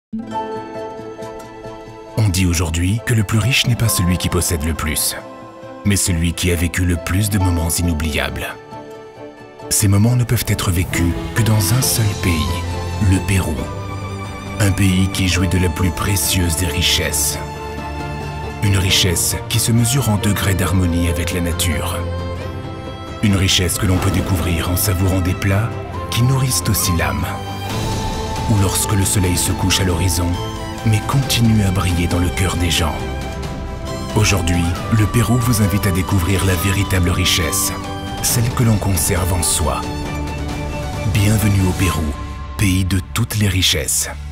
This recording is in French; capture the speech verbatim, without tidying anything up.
On dit aujourd'hui que le plus riche n'est pas celui qui possède le plus, mais celui qui a vécu le plus de moments inoubliables. Ces moments ne peuvent être vécus que dans un seul pays, le Pérou. Un pays qui jouit de la plus précieuse des richesses. Une richesse qui se mesure en degrés d'harmonie avec la nature. Une richesse que l'on peut découvrir en savourant des plats qui nourrissent aussi l'âme. Ou lorsque le soleil se couche à l'horizon, mais continue à briller dans le cœur des gens. Aujourd'hui, le Pérou vous invite à découvrir la véritable richesse, celle que l'on conserve en soi. Bienvenue au Pérou, pays de toutes les richesses.